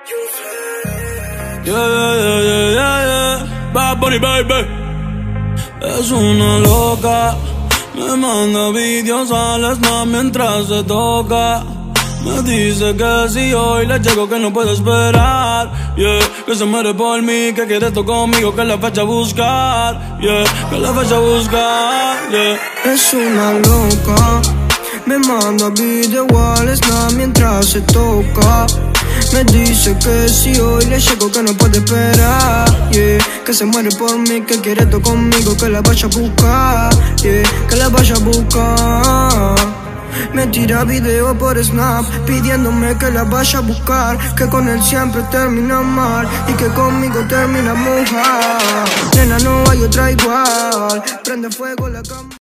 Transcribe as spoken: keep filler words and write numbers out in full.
Yeah, yeah, yeah, yeah, yeah. Bad Bunny, baby. Es una loca. Me manda videos al snap mientras se toca. Me dice que si hoy le llego que no puede esperar, yeah. Que se muere por mí, que quiere esto conmigo, que la fecha a buscar, yeah. Que la fecha a buscar, yeah. Es una loca. Me manda video al snap mientras se toca. Me dice que si hoy le llego que no puede esperar, yeah. Que se muere por mí, que quiere esto conmigo, que la vaya a buscar, yeah. Que la vaya a buscar. Me tira video por Snap pidiéndome que la vaya a buscar, que con él siempre termina mal y que conmigo termina mojar. Nena, no hay otra igual. Prende fuego la cama.